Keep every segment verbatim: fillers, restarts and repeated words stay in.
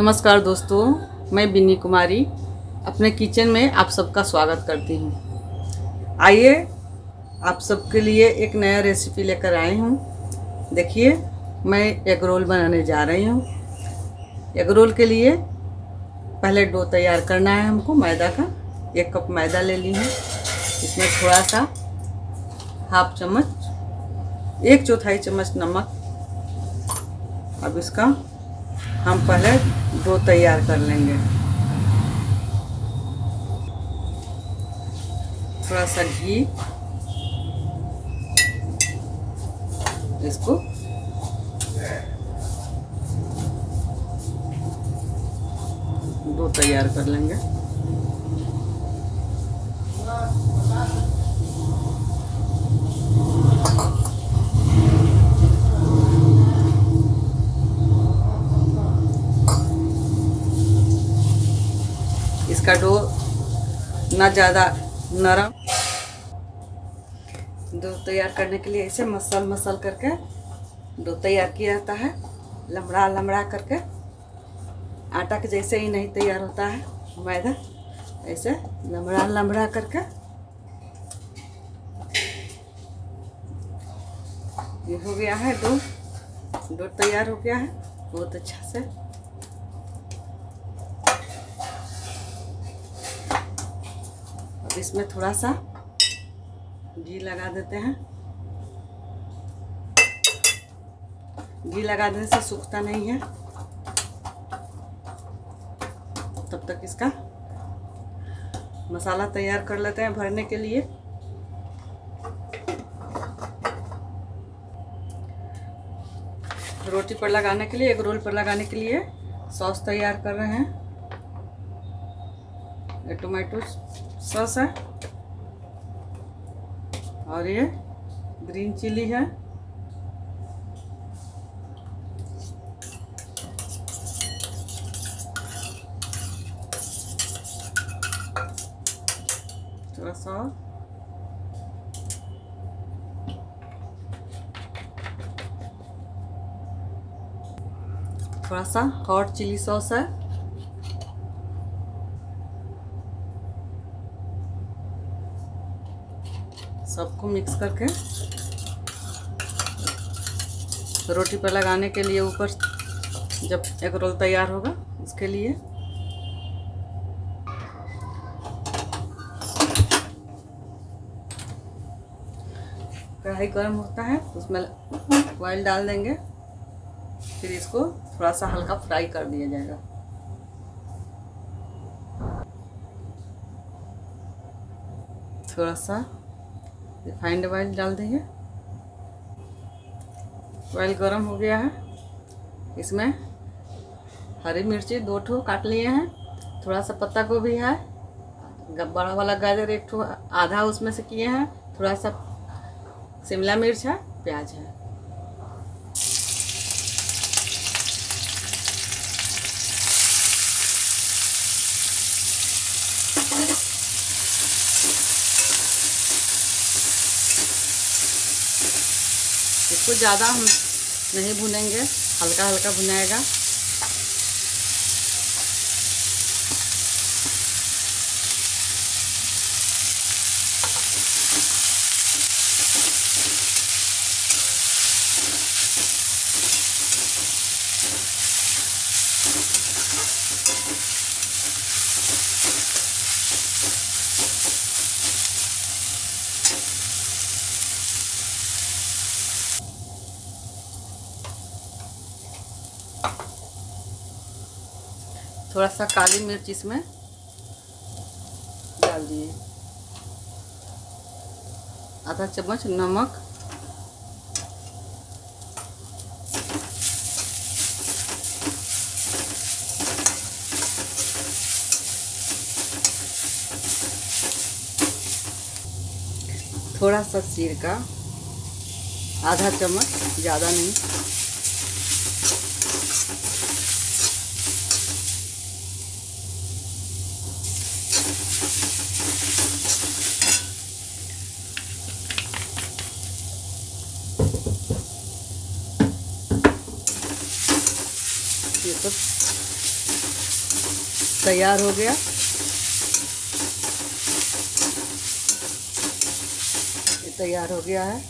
नमस्कार दोस्तों, मैं बिन्नी कुमारी अपने किचन में आप सबका स्वागत करती हूँ। आइए आप सबके लिए एक नया रेसिपी लेकर आई हूँ। देखिए, मैं एग रोल बनाने जा रही हूँ। एग रोल के लिए पहले डो तैयार करना है हमको मैदा का। एक कप मैदा ले ली हूँ। इसमें थोड़ा सा हाफ चम्मच एक चौथाई चम्मच नमक। अब इसका हम पहले डो तैयार कर लेंगे। थोड़ा सा घी, इसको डो तैयार कर लेंगे। इसका डो ना ज़्यादा नरम, डो तैयार करने के लिए ऐसे मसल मसल करके डो तैयार किया जाता है। लमड़ा लमड़ा करके, आटा के जैसे ही नहीं तैयार होता है मैदा, ऐसे लमड़ा लमड़ा करके ये हो गया है। डो डो तैयार हो गया है बहुत अच्छा से। अब इसमें थोड़ा सा घी लगा देते हैं। घी लगा देने से सूखता नहीं है। तब तक इसका मसाला तैयार कर लेते हैं भरने के लिए। रोटी पर लगाने के लिए, एग रोल पर लगाने के लिए सॉस तैयार कर रहे हैं। ये टोमेटो सॉस है और ये ग्रीन चिली है। थोड़ा सा थोड़ा सा हॉट चिली सॉस है। सबको मिक्स करके रोटी पर लगाने के लिए, ऊपर जब एग रोल तैयार होगा उसके लिए। कढ़ाई गर्म होता है, उसमें ऑयल डाल देंगे। फिर इसको थोड़ा सा हल्का फ्राई कर दिया जाएगा। थोड़ा सा रिफाइंड ऑयल डाल देंगे। ऑयल गरम हो गया है। इसमें हरी मिर्ची दो ठो काट लिए हैं। थोड़ा सा पत्ता गोभी है। बड़ा वाला गाजर एक ठो आधा उसमें से किए हैं। थोड़ा सा शिमला मिर्च है, प्याज है। इसको ज़्यादा हम नहीं भुनेंगे, हल्का हल्का भुनाएगा। थोड़ा सा काली मिर्च इसमें डाल दिए। आधा चम्मच नमक, थोड़ा सा सिरका, आधा चम्मच, ज़्यादा नहीं। ये सब तैयार हो गया। ये तैयार हो गया है।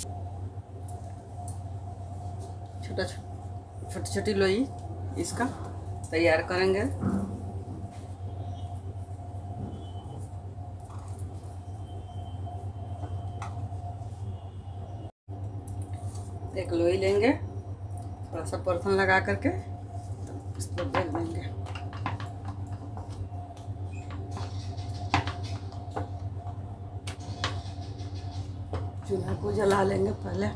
छोटा छोटी छोटी लोई इसका तैयार करेंगे। एक लोई लेंगे, थोड़ा सा परथन लगा करके इस पर बेल देंगे। चूल्हा को जला लेंगे पहले।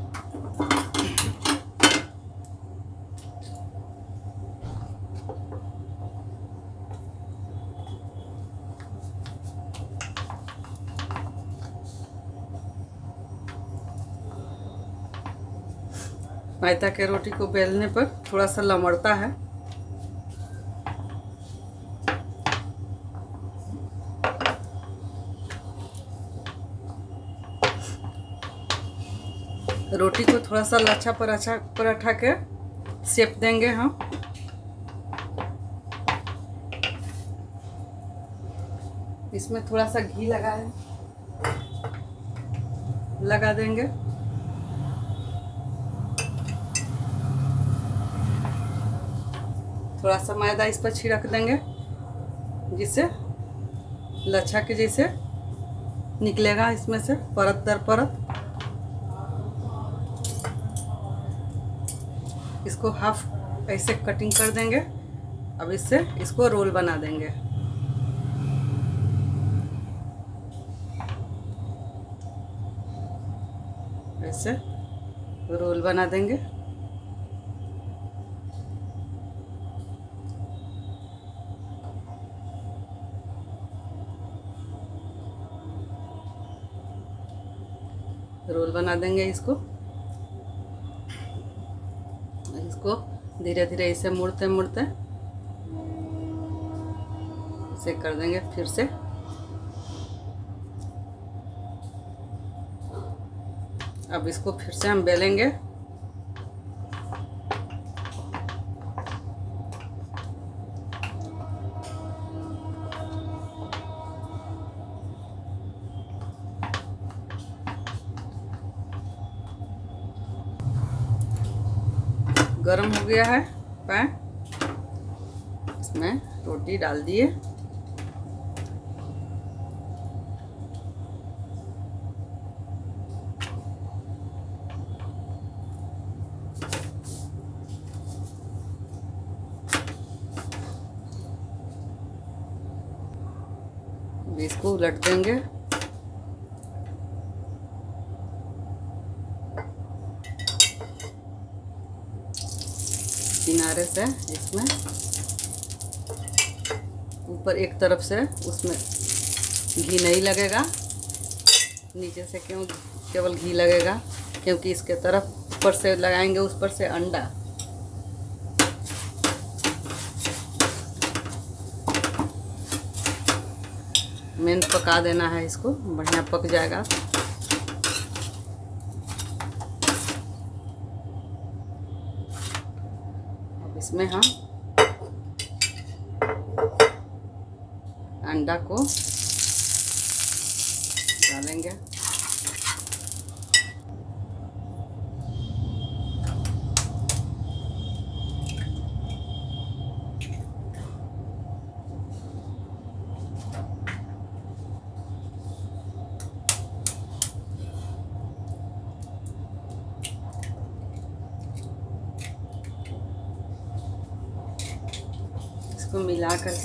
मैदा के रोटी को बेलने पर थोड़ा सा लमड़ता है। रोटी को थोड़ा सा लच्छा पराठा पराठा के शेप देंगे हम। इसमें थोड़ा सा घी लगाए लगा देंगे। थोड़ा सा मैदा इस पर छिड़क देंगे, जिससे लच्छा के जैसे निकलेगा इसमें से परत दर परत। इसको हाफ ऐसे कटिंग कर देंगे। अब इससे इसको रोल बना देंगे। ऐसे रोल बना देंगे। रोल बना देंगे इसको। इसको धीरे धीरे इसे मुड़ते मुड़ते इसे कर देंगे फिर से। अब इसको फिर से हम बेलेंगे। गरम हो गया है पैन, इसमें रोटी डाल दिए। इसको उलट देंगे। किनारे से इसमें ऊपर एक तरफ से उसमें घी नहीं लगेगा, नीचे से क्यों केवल घी लगेगा, क्योंकि इसके तरफ ऊपर से लगाएंगे उस पर से अंडा। मेन पका देना है इसको, बढ़िया पक जाएगा। इसमें हम अंडा को डालेंगे। इसको मिला करके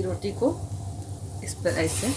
ये रोटी को इस पर ऐसे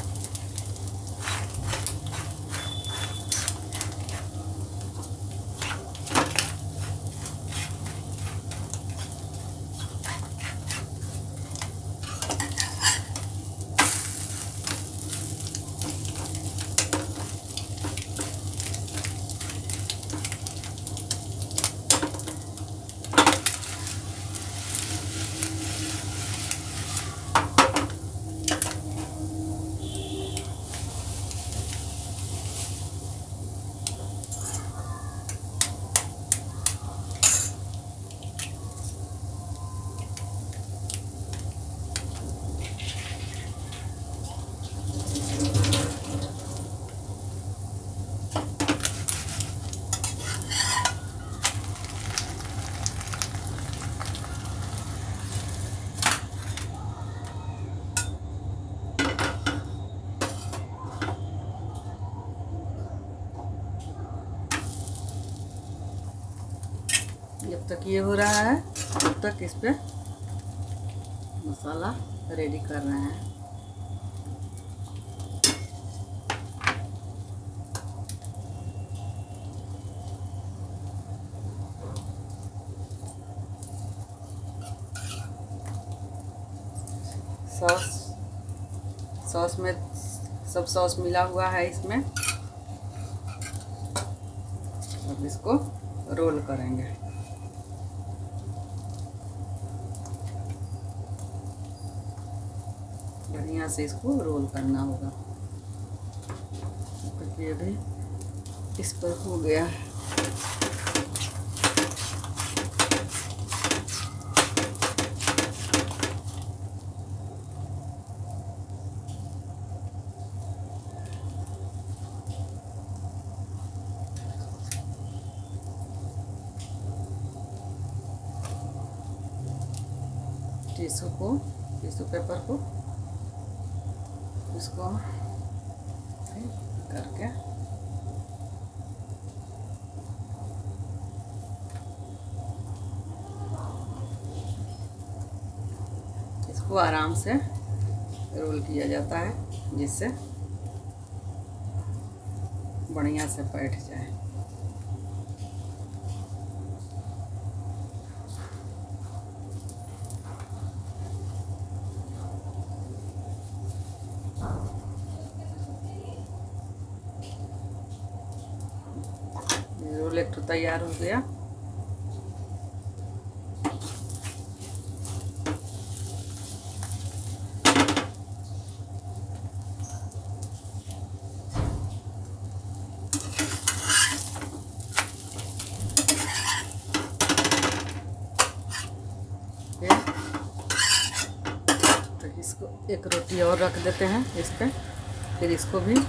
जब तक ये हो रहा है तब तक इस पे मसाला रेडी कर रहे हैं। सॉस सॉस में सब सॉस मिला हुआ है इसमें। अब इसको रोल करेंगे। बढ़िया से इसको रोल करना होगा। ये भी इस पर हो गया है। टिश्यू को टिश्यू पेपर को इसको करके इसको आराम से रोल किया जाता है जिससे बढ़िया से बैठ जाए। रोल एक तो तैयार हो गया। तो इसको एक रोटी और रख देते हैं इस पे, फिर इसको भी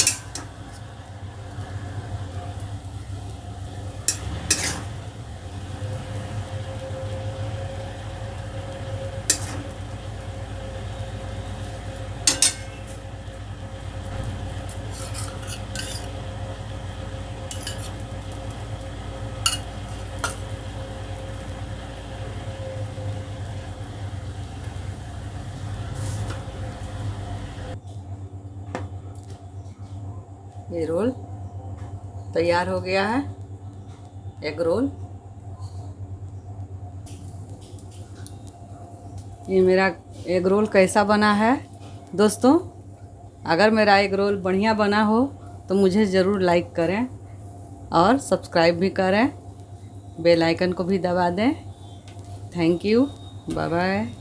ये रोल तैयार हो गया है, एग रोल। ये मेरा एग रोल कैसा बना है दोस्तों? अगर मेरा एग रोल बढ़िया बना हो तो मुझे ज़रूर लाइक करें और सब्सक्राइब भी करें, बेल आइकन को भी दबा दें। Thank you, bye bye.